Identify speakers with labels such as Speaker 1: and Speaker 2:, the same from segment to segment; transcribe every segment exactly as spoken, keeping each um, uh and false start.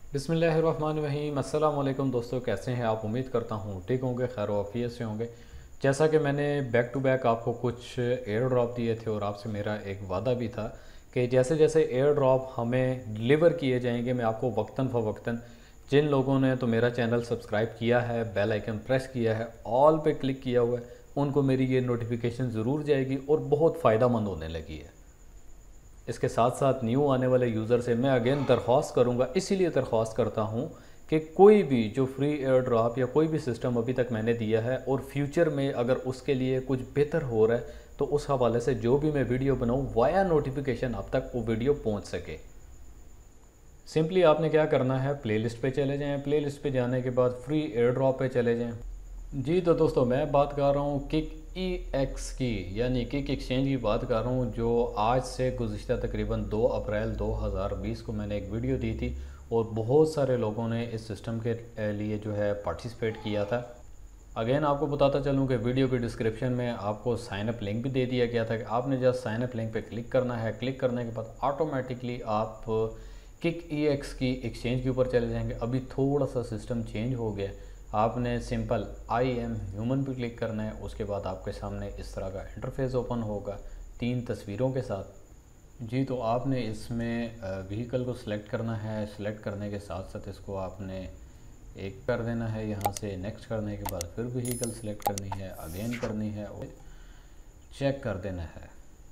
Speaker 1: बिस्मिल्लाहिर्रहमानिर्रहीम। अस्सलाम वालेकुम दोस्तों, कैसे हैं आप? उम्मीद करता हूँ ठीक होंगे, खैर वाफियत से होंगे। जैसा कि मैंने बैक टू बैक आपको कुछ एयर ड्रॉप दिए थे और आपसे मेरा एक वादा भी था कि जैसे जैसे एयर ड्रॉप हमें डिलीवर किए जाएंगे मैं आपको वक्तन फ़वक्तन, जिन लोगों ने तो मेरा चैनल सब्सक्राइब किया है, बेल आइकन प्रेस किया है, ऑल पे क्लिक किया हुआ है, उनको मेरी ये नोटिफिकेशन ज़रूर जाएगी और बहुत फ़ायदा मंद होने लगी है। इसके साथ साथ न्यू आने वाले यूज़र से मैं अगेन दरख्वास्त करूंगा, इसीलिए दरख्वास्त करता हूं कि कोई भी जो फ्री एयर ड्रॉप या कोई भी सिस्टम अभी तक मैंने दिया है और फ्यूचर में अगर उसके लिए कुछ बेहतर हो रहा है तो उस हवाले से जो भी मैं वीडियो बनाऊं वाया नोटिफिकेशन अब तक वो वीडियो पहुंच सके। सिंपली आपने क्या करना है, प्लेलिस्ट पे चले जाएं, प्लेलिस्ट पे जाने के बाद फ्री एयर ड्रॉप पे चले जाएं। जी तो दोस्तों, मैं बात कर रहा हूँ किक ई एक्स की, यानी किक एक्सचेंज की बात कर रहा हूँ, जो आज से गुज़िश्ता तकरीबन दो अप्रैल दो हज़ार बीस को मैंने एक वीडियो दी थी और बहुत सारे लोगों ने इस सिस्टम के लिए जो है पार्टिसिपेट किया था। अगेन आपको बताता चलूँ कि वीडियो के डिस्क्रिप्शन में आपको साइनअप लिंक भी दे दिया गया था कि आपने जस्ट साइनअप लिंक पे क्लिक करना है। क्लिक करने के बाद ऑटोमेटिकली आप किक ई एक्स की एक्सचेंज के ऊपर चले जाएंगे। अभी थोड़ा सा सिस्टम चेंज हो गया, आपने सिंपल आई एम ह्यूमन पे क्लिक करना है। उसके बाद आपके सामने इस तरह का इंटरफेस ओपन होगा तीन तस्वीरों के साथ। जी तो आपने इसमें व्हीकल को सिलेक्ट करना है। सिलेक्ट करने के साथ साथ इसको आपने एक कर देना है, यहाँ से नेक्स्ट करने के बाद फिर व्हीकल सिलेक्ट करनी है, अगेन करनी है और चेक कर देना है।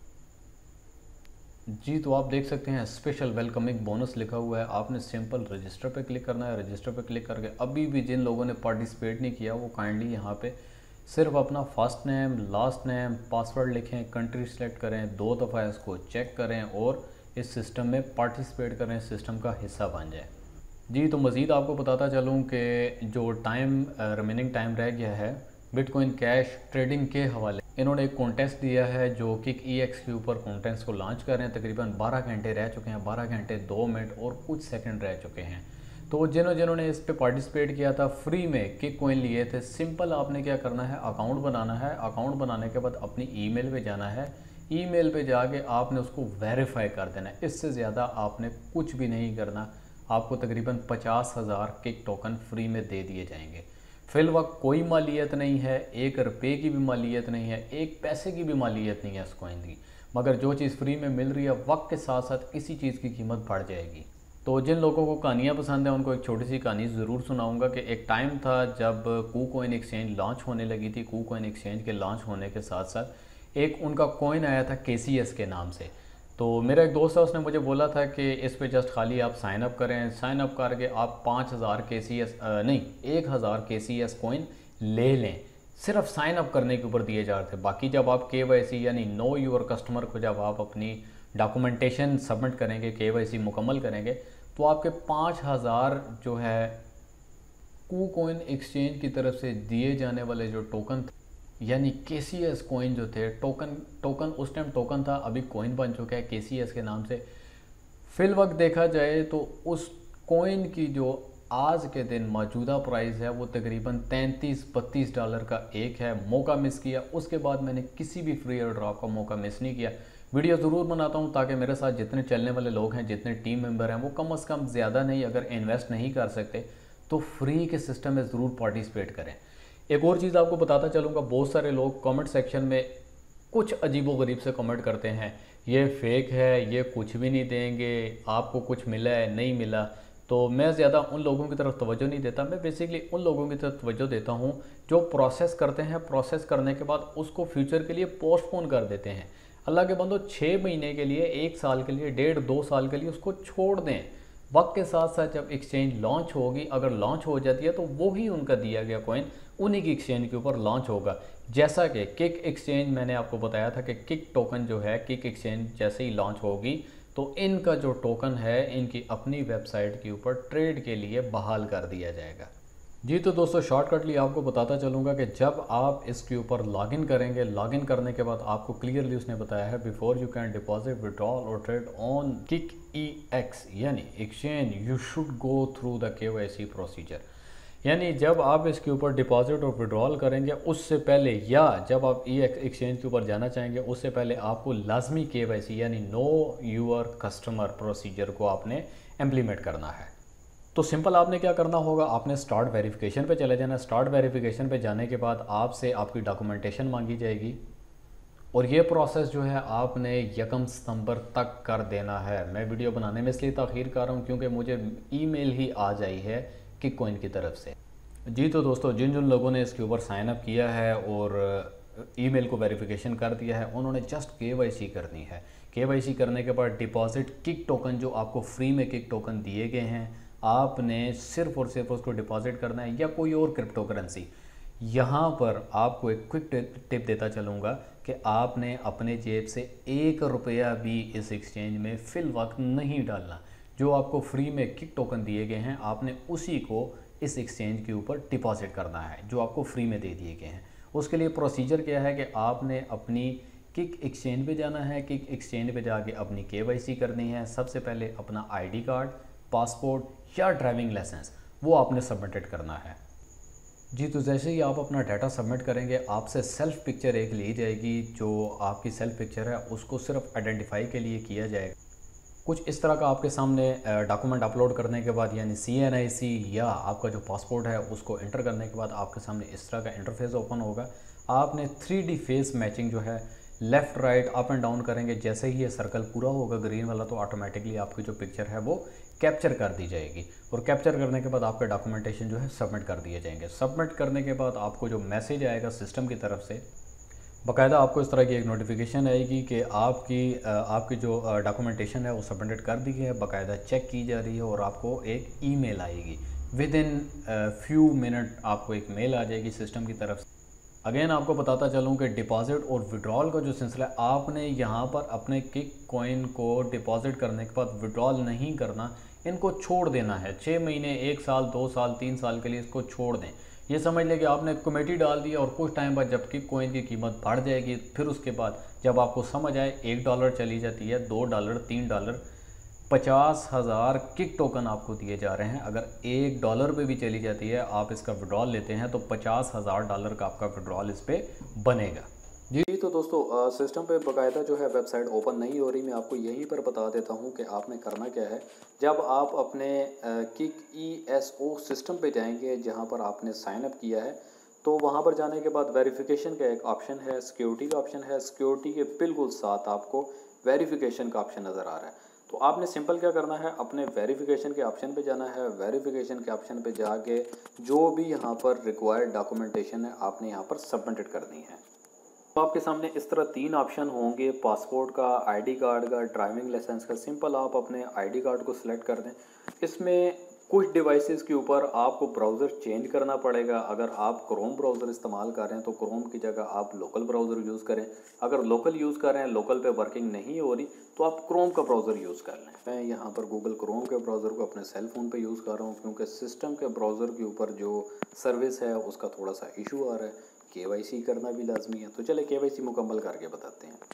Speaker 1: जी तो आप देख सकते हैं स्पेशल वेलकमिंग बोनस लिखा हुआ है। आपने सिंपल रजिस्टर पे क्लिक करना है। रजिस्टर पे क्लिक करके अभी भी जिन लोगों ने पार्टिसिपेट नहीं किया वो काइंडली यहाँ पे सिर्फ अपना first name, last name, password लिखें, कंट्री सेलेक्ट करें, दो दफ़ा इसको चेक करें और इस सिस्टम में पार्टिसिपेट करें, सिस्टम का हिस्सा बन जाए। जी तो मज़ीद आपको बताता चलूँ कि जो टाइम रिमेनिंग टाइम रह गया है बिटकॉइन कैश ट्रेडिंग के हवाले, इन्होंने एक कॉन्टेस्ट दिया है जो किक ई एक्स के ऊपर कॉन्टेस्ट को लॉन्च कर रहे हैं। तकरीबन बारह घंटे रह चुके हैं, बारह घंटे दो मिनट और कुछ सेकंड रह चुके हैं। तो जिन्हों जिन्होंने इस पे पार्टिसिपेट किया था, फ्री में किक कॉइन लिए थे, सिंपल आपने क्या करना है, अकाउंट बनाना है। अकाउंट बनाने के बाद अपनी ईमेल पे जाना है। ईमेल पे जाके आपने उसको वेरीफाई कर देना है। इससे ज़्यादा आपने कुछ भी नहीं करना। आपको तकरीबन पचास हज़ार किक टोकन फ्री में दे दिए जाएंगे। फिल वक्त कोई मालियत नहीं है, एक रुपये की भी मालियत नहीं है, एक पैसे की भी मालियत नहीं है इस कॉइन की। मगर जो चीज़ फ्री में मिल रही है वक्त के साथ साथ इसी चीज़ की कीमत बढ़ जाएगी। तो जिन लोगों को कहानियाँ पसंद है उनको एक छोटी सी कहानी ज़रूर सुनाऊंगा कि एक टाइम था जब कू कॉइन एक्सचेंज लॉन्च होने लगी थी। कू कॉइन एक्सचेंज के लॉन्च होने के साथ साथ एक उनका कॉइन आया था के सी एस के नाम से। तो मेरा एक दोस्त है, उसने मुझे बोला था कि इस पे जस्ट खाली आप साइन अप करें, साइन अप करके आप पाँच हज़ार के सी एस नहीं एक हज़ार के सी एस कॉइन ले लें। सिर्फ साइन अप करने के ऊपर दिए जा रहे थे। बाकी जब आप के वाई सी यानी नो यूर कस्टमर को जब आप अपनी डॉक्यूमेंटेशन सबमिट करेंगे, के वाई सी मुकम्मल करेंगे, तो आपके पाँच हज़ार जो है कू कॉइन एक्सचेंज की तरफ से दिए जाने वाले जो टोकन यानी के सी एस कॉइन जो थे, टोकन टोकन उस टाइम टोकन था, अभी कॉइन बन चुका है के सी एस के नाम से। फिल वक्त देखा जाए तो उस कॉइन की जो आज के दिन मौजूदा प्राइस है वो तकरीबन तैंतीस बत्तीस डॉलर का एक है। मौका मिस किया, उसके बाद मैंने किसी भी फ्री एयर ड्रॉप का मौका मिस नहीं किया। वीडियो ज़रूर बनाता हूँ ताकि मेरे साथ जितने चलने वाले लोग हैं, जितने टीम मेंबर हैं, वो कम अज़ कम ज़्यादा नहीं, अगर इन्वेस्ट नहीं कर सकते तो फ्री के सिस्टम में ज़रूर पार्टिसिपेट करें। एक और चीज़ आपको बताता चलूँगा, बहुत सारे लोग कमेंट सेक्शन में कुछ अजीबोगरीब से कमेंट करते हैं, ये फेक है, ये कुछ भी नहीं देंगे, आपको कुछ मिला है नहीं मिला। तो मैं ज़्यादा उन लोगों की तरफ तवज्जो नहीं देता। मैं बेसिकली उन लोगों की तरफ तवज्जो देता हूँ जो प्रोसेस करते हैं, प्रोसेस करने के बाद उसको फ्यूचर के लिए पोस्टपोन कर देते हैं। अल्लाह के बंदो, छः महीने के लिए, एक साल के लिए, डेढ़ दो साल के लिए उसको छोड़ दें। वक्त के साथ साथ जब एक्सचेंज लॉन्च होगी, अगर लॉन्च हो जाती है तो वो ही उनका दिया गया कॉइन उन्हीं की एक्सचेंज के ऊपर लॉन्च होगा। जैसा कि किक एक्सचेंज मैंने आपको बताया था कि किक टोकन जो है, किक एक्सचेंज जैसे ही लॉन्च होगी तो इनका जो टोकन है इनकी अपनी वेबसाइट के ऊपर ट्रेड के लिए बहाल कर दिया जाएगा। जी तो दोस्तों, शॉर्टकटली आपको बताता चलूँगा कि जब आप इसके ऊपर लॉगिन करेंगे, लॉगिन करने के बाद आपको क्लियरली उसने बताया है before you can deposit, withdrawal और trade on kick E X यानी exchange you should go through the K Y C procedure. यानी जब आप इसके ऊपर डिपॉजिट और विड्रॉल करेंगे उससे पहले, या जब आप ई एक्सचेंज के ऊपर जाना चाहेंगे उससे पहले आपको लाजमी के वाई सी यानी नो यूर कस्टमर प्रोसीजर को आपने इम्प्लीमेंट करना है। तो सिंपल आपने क्या करना होगा, आपने स्टार्ट वेरिफिकेशन पे चले जाना। स्टार्ट वेरिफिकेशन पे जाने के बाद आपसे आपकी डॉक्यूमेंटेशन मांगी जाएगी और ये प्रोसेस जो है आपने यकम सितंबर तक कर देना है। मैं वीडियो बनाने में इसलिए ताख़ीर कर रहा हूँ क्योंकि मुझे ईमेल ही आ जाई है किक कॉइन की तरफ से। जी तो दोस्तों, जिन जिन लोगों ने इसके ऊपर साइन अप किया है और ईमेल को वेरिफिकेशन कर दिया है, उन्होंने जस्ट केवाईसी करनी है। केवाईसी करने के बाद डिपॉजिट किक टोकन जो आपको फ्री में किक टोकन दिए गए हैं, आपने सिर्फ और सिर्फ उसको डिपॉजिट करना है या कोई और क्रिप्टो करेंसी। यहाँ पर आपको एक क्विक टिप देता चलूँगा कि आपने अपने जेब से एक रुपया भी इस एक्सचेंज में फ़िल वक्त नहीं डालना। जो आपको फ्री में किक टोकन दिए गए हैं, आपने उसी को इस एक्सचेंज के ऊपर डिपॉजिट करना है जो आपको फ्री में दे दिए गए हैं। उसके लिए प्रोसीजर क्या है कि आपने अपनी किक एक्सचेंज पे जाना है। किक एक्सचेंज पे जाके अपनी केवाईसी करनी है। सबसे पहले अपना आईडी कार्ड, पासपोर्ट या ड्राइविंग लाइसेंस वो आपने सबमिटेड करना है। जी तो जैसे ही आप अपना डाटा सबमिट करेंगे, आपसे सेल्फ़ पिक्चर एक ली जाएगी। जो आपकी सेल्फ़ पिक्चर है उसको सिर्फ आइडेंटिफाई के लिए किया जाएगा। कुछ इस तरह का आपके सामने डॉक्यूमेंट अपलोड करने के बाद, यानी सी एन आई सी या आपका जो पासपोर्ट है उसको एंटर करने के बाद आपके सामने इस तरह का इंटरफेस ओपन होगा। आपने थ्री डी फेस मैचिंग जो है left right up and down करेंगे। जैसे ही ये सर्कल पूरा होगा ग्रीन वाला, तो ऑटोमेटिकली आपकी जो पिक्चर है वो कैप्चर कर दी जाएगी और कैप्चर करने के बाद आपके डॉक्यूमेंटेशन जो है सबमिट कर दिए जाएंगे। सबमिट करने के बाद आपको जो मैसेज आएगा सिस्टम की तरफ से, बाकायदा आपको इस तरह की एक नोटिफिकेशन आएगी कि आपकी आपकी जो डॉक्यूमेंटेशन है वो सबमिट कर दी है, बाकायदा चेक की जा रही है और आपको एक ईमेल आएगी। विद इन फ्यू मिनट आपको एक मेल आ जाएगी सिस्टम की तरफ से। अगेन आपको बताता चलूँ कि डिपॉजिट और विड्रॉल का जो सिलसिला है, आपने यहाँ पर अपने किक कॉइन को डिपॉजिट करने के बाद विड्रॉल नहीं करना, इनको छोड़ देना है। छः महीने, एक साल, दो साल, तीन साल के लिए इसको छोड़ दें। ये समझ लें कि आपने कमेटी डाल दिया और कुछ टाइम बाद जब किक कॉइन की कीमत बढ़ जाएगी, फिर उसके बाद जब आपको समझ आए एक डॉलर चली जाती है, दो डॉलर, तीन डॉलर, पचास हज़ार किक टोकन आपको दिए जा रहे हैं। अगर एक डॉलर पे भी चली जाती है, आप इसका विड्रॉल लेते हैं तो पचास हज़ार डॉलर का आपका विड्रॉल इस पर बनेगा। जी तो दोस्तों, सिस्टम पे बाकायदा जो है वेबसाइट ओपन नहीं हो रही। मैं आपको यहीं पर बता देता हूँ कि आपने करना क्या है। जब आप अपने kick E S O system पे जाएंगे जहाँ पर आपने साइन अप किया है, तो वहाँ पर जाने के बाद वेरिफिकेशन का एक ऑप्शन है, सिक्योरिटी का ऑप्शन है। सिक्योरिटी के बिल्कुल साथ आपको वेरिफिकेशन का ऑप्शन नज़र आ रहा है। तो आपने सिंपल क्या करना है, अपने वेरिफिकेशन के ऑप्शन पे जाना है। वेरिफिकेशन के ऑप्शन पे जाके जो भी यहाँ पर रिक्वायर्ड डॉक्यूमेंटेशन है आपने यहाँ पर सबमिटेड करनी है। तो आपके सामने इस तरह तीन ऑप्शन होंगे, पासपोर्ट का, आईडी कार्ड का, ड्राइविंग लाइसेंस का। सिंपल आप अपने आईडी कार्ड को सिलेक्ट कर दें। इसमें कुछ डिवाइसेस के ऊपर आपको ब्राउज़र चेंज करना पड़ेगा। अगर आप क्रोम ब्राउज़र इस्तेमाल कर रहे हैं तो क्रोम की जगह आप लोकल ब्राउज़र यूज़ करें। अगर लोकल यूज़ कर रहे हैं, लोकल पे वर्किंग नहीं हो रही, तो आप क्रोम का ब्राउज़र यूज़ कर लें। मैं यहाँ पर गूगल क्रोम के ब्राउज़र को अपने सेल फ़ोन पे यूज़ कर रहा हूँ क्योंकि सिस्टम के ब्राउज़र के ऊपर जो सर्विस है उसका थोड़ा सा इशू आ रहा है। केवाईसी करना भी लाजमी है, तो चले केवाईसी मुकम्मल करके बताते हैं।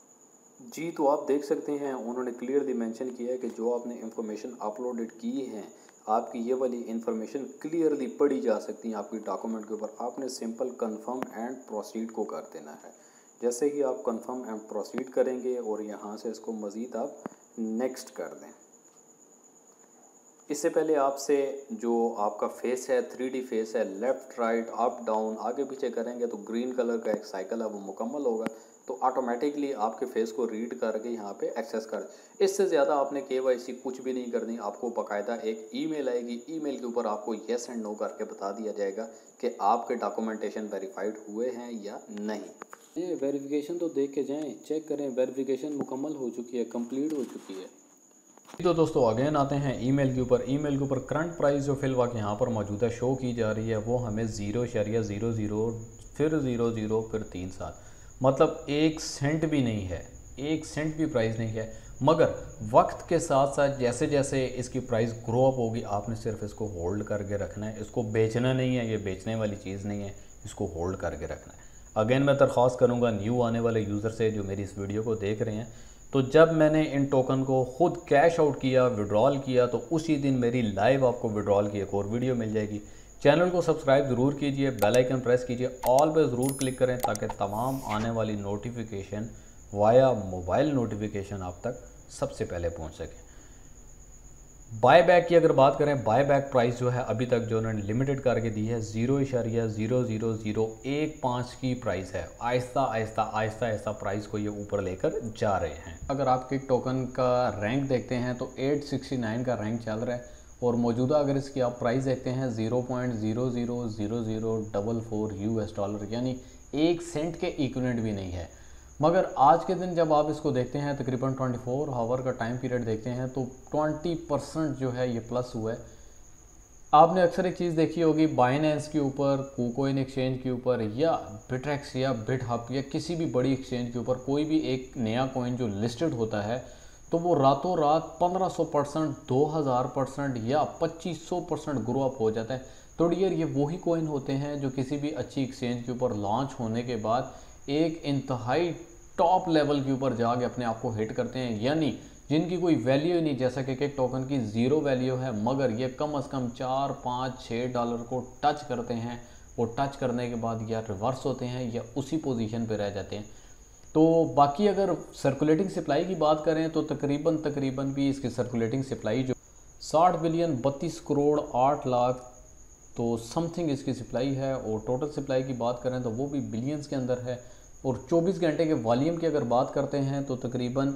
Speaker 1: जी तो आप देख सकते हैं उन्होंने क्लियरली मेंशन किया है कि जो आपने इंफॉर्मेशन अपलोडेड की है, आपकी ये वाली इंफॉर्मेशन क्लियरली पढ़ी जा सकती है आपकी डॉक्यूमेंट के ऊपर। आपने सिंपल कंफर्म एंड प्रोसीड को कर देना है। जैसे ही आप कंफर्म एंड प्रोसीड करेंगे और यहाँ से इसको मज़ीद आप नेक्स्ट कर दें। इससे पहले आपसे जो आपका फेस है, थ्री डी फेस है, लेफ़्ट राइट अप डाउन आगे पीछे करेंगे तो ग्रीन कलर का एक साइकिल है वो मुकम्मल होगा। तो ऑटोमेटिकली आपके फेस को रीड करके यहाँ पे एक्सेस कर। इससे ज़्यादा आपने केवाईसी कुछ भी नहीं करनी। आपको बाकायदा एक ईमेल आएगी, ईमेल के ऊपर आपको येस एंड नो करके बता दिया जाएगा कि आपके डॉक्यूमेंटेशन वेरीफाइड हुए हैं या नहीं। ये वेरिफिकेशन तो देख के जाएँ, चेक करें वेरिफिकेशन मुकम्मल हो चुकी है, कम्प्लीट हो चुकी है। तो दोस्तों अगेन आते हैं ईमेल के ऊपर। ईमेल के ऊपर करंट प्राइस जो फिल वक्त यहाँ पर मौजूदा शो की जा रही है वो हमें ज़ीरो शरिया ज़ीरो ज़ीरो फिर ज़ीरो ज़ीरो फिर तीन सात, मतलब एक सेंट भी नहीं है, एक सेंट भी प्राइस नहीं है। मगर वक्त के साथ साथ जैसे जैसे इसकी प्राइस ग्रो अप होगी, आपने सिर्फ इसको होल्ड करके रखना है। इसको बेचना नहीं है, ये बेचने वाली चीज़ नहीं है, इसको होल्ड करके रखना है। अगेन मैं दरख्वास्त करूँगा न्यू आने वाले यूज़र से जो मेरी इस वीडियो को देख रहे हैं, तो जब मैंने इन टोकन को ख़ुद कैश आउट किया, विड्रॉल किया, तो उसी दिन मेरी लाइव आपको विड्रॉल की एक और वीडियो मिल जाएगी। चैनल को सब्सक्राइब ज़रूर कीजिए, बेल आइकन प्रेस कीजिए, ऑल पे ज़रूर क्लिक करें ताकि तमाम आने वाली नोटिफिकेशन वाया मोबाइल नोटिफिकेशन आप तक सबसे पहले पहुंच सके। बाय बैक की अगर बात करें, बाय बैक प्राइस जो है अभी तक जो उन्होंने लिमिटेड करके दी है जीरो इशारिया जीरो जीरो जीरो एक पाँच की प्राइस है। आहिस्ता आहिस्ता आहिस्ता आहिस्ता प्राइस को ये ऊपर लेकर जा रहे हैं। अगर आप किक टोकन का रैंक देखते हैं तो आठ सौ उनहत्तर का रैंक चल रहा है और मौजूदा अगर इसकी आप प्राइस देखते हैं zero point zero zero zero zero double four US dollar, यानी एक सेंट के इक्विवेलेंट भी नहीं है। मगर आज के दिन जब आप इसको देखते हैं तकरीबन चौबीस आवर का टाइम पीरियड देखते हैं तो बीस परसेंट जो है ये प्लस हुआ है। आपने अक्सर एक चीज़ देखी होगी, बाइनेंस के ऊपर, कुकोइन एक्सचेंज के ऊपर या बिटरेक्स या बिटहब या किसी भी बड़ी एक्सचेंज के ऊपर कोई भी एक नया कॉइन जो लिस्टेड होता है तो वो रातों रात पंद्रह सौ परसेंट, दो हज़ार परसेंट या पच्चीस सौ परसेंट ग्रो अप हो जाता है। तो डियर ये वही कॉइन होते हैं जो किसी भी अच्छी एक्सचेंज के ऊपर लॉन्च होने के बाद एक इंतहाई टॉप लेवल के ऊपर जाके अपने आप को हिट करते हैं, यानी जिनकी कोई वैल्यू ही नहीं, जैसा कि किक टोकन की ज़ीरो वैल्यू है मगर ये कम अज़ कम चार पाँच छः डॉलर को टच करते हैं और टच करने के बाद या रिवर्स होते हैं या उसी पोजीशन पे रह जाते हैं। तो बाकी अगर सर्कुलेटिंग सप्लाई की बात करें तो तकरीबन तकरीबन भी इसकी सर्कुलेटिंग सप्लाई जो साठ बिलियन बत्तीस करोड़ आठ लाख तो समथिंग इसकी सप्लाई है और टोटल सप्लाई की बात करें तो वो भी बिलियंस के अंदर है। और चौबीस घंटे के वॉल्यूम की अगर बात करते हैं तो तकरीबन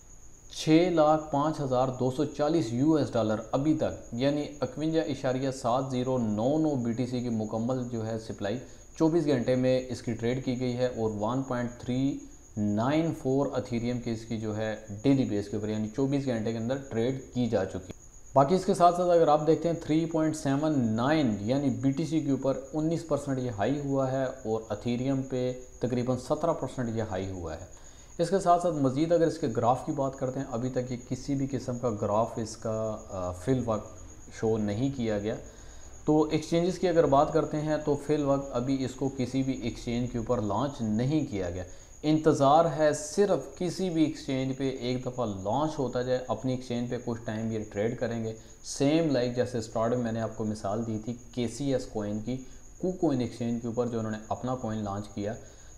Speaker 1: छः लाख पाँच हज़ार दो सौ चालीस यूएस डॉलर अभी तक, यानी इक्यावन इशारिया सात ज़ीरो नौ नौ बी टी सी की मुकम्मल जो है सप्लाई चौबीस घंटे में इसकी ट्रेड की गई है और one point three nine four Ethereum की इसकी जो है डेली बेस के ऊपर यानी चौबीस घंटे के अंदर ट्रेड की जा चुकी है। बाकी इसके साथ साथ अगर आप देखते हैं थ्री पॉइंट सेवन नाइन यानी बीटीसी के ऊपर उन्नीस परसेंट ये हाई हुआ है और अथीरियम पे तकरीबन सत्रह परसेंट ये हाई हुआ है। इसके साथ साथ मज़ीद अगर इसके ग्राफ की बात करते हैं, अभी तक ये किसी भी किस्म का ग्राफ इसका फिल वक्त शो नहीं किया गया। तो एक्सचेंजेस की अगर बात करते हैं तो फिल वक्त अभी इसको किसी भी एक्सचेंज के ऊपर लॉन्च नहीं किया गया। इंतज़ार है सिर्फ किसी भी एक्सचेंज पे एक दफ़ा लॉन्च होता जाए, अपनी एक्सचेंज पे कुछ टाइम ये ट्रेड करेंगे। सेम लाइक जैसे स्टार्ट में मैंने आपको मिसाल दी थी के सी एस कोइन की, कुकोइन एक्सचेंज के ऊपर जो उन्होंने अपना कोइन लॉन्च किया,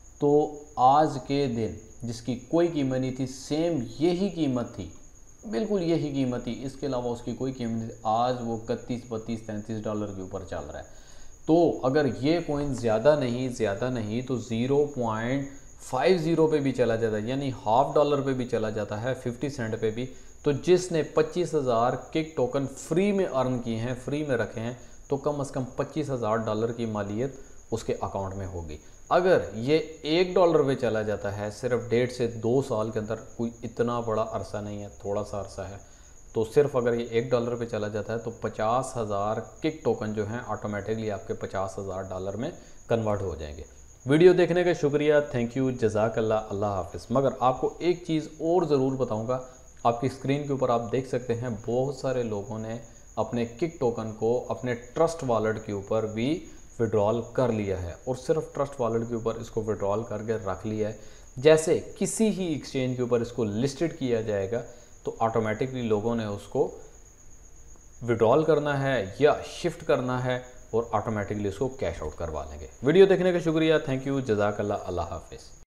Speaker 1: तो आज के दिन जिसकी कोई कीमत नहीं थी, सेम यही कीमत थी, बिल्कुल यही कीमत थी, इसके अलावा उसकी कोई कीमत नहीं, आज वो इकतीस बत्तीस तैंतीस डॉलर के ऊपर चल रहा है। तो अगर ये कोइन ज़्यादा नहीं ज़्यादा नहीं तो ज़ीरो पॉइंट फाइव ज़ीरो पे भी चला जाता है, यानी हाफ डॉलर पे भी चला जाता है, फिफ्टी सेंट पे भी, तो जिसने पच्चीस हज़ार किक टोकन फ्री में अर्न किए हैं, फ्री में रखे हैं, तो कम से कम पच्चीस हज़ार डॉलर की मालियत उसके अकाउंट में होगी। अगर ये एक डॉलर पे चला जाता है सिर्फ डेढ़ से दो साल के अंदर, कोई इतना बड़ा अरसा नहीं है, थोड़ा सा अरसा है, तो सिर्फ अगर ये एक डॉलर पे चला जाता है तो पचास हज़ार किक टोकन जो हैं ऑटोमेटिकली आपके पचास हज़ार डॉलर में कन्वर्ट हो जाएंगे। वीडियो देखने का शुक्रिया, थैंक यू, जज़ाकल्लाह, अल्लाह हाफ़िज़। मगर आपको एक चीज़ और ज़रूर बताऊंगा, आपकी स्क्रीन के ऊपर आप देख सकते हैं बहुत सारे लोगों ने अपने किक टोकन को अपने ट्रस्ट वॉलेट के ऊपर भी विड्रॉल कर लिया है और सिर्फ ट्रस्ट वॉलेट के ऊपर इसको विड्रॉल करके रख लिया है। जैसे किसी ही एक्सचेंज के ऊपर इसको लिस्टेड किया जाएगा तो ऑटोमेटिकली लोगों ने उसको विड्रॉल करना है या शिफ्ट करना है और ऑटोमेटिकली उसको कैश आउट करवा लेंगे। वीडियो देखने का शुक्रिया, थैंक यू, जज़ाकल्लाह, अल्लाह हाफ़िज़।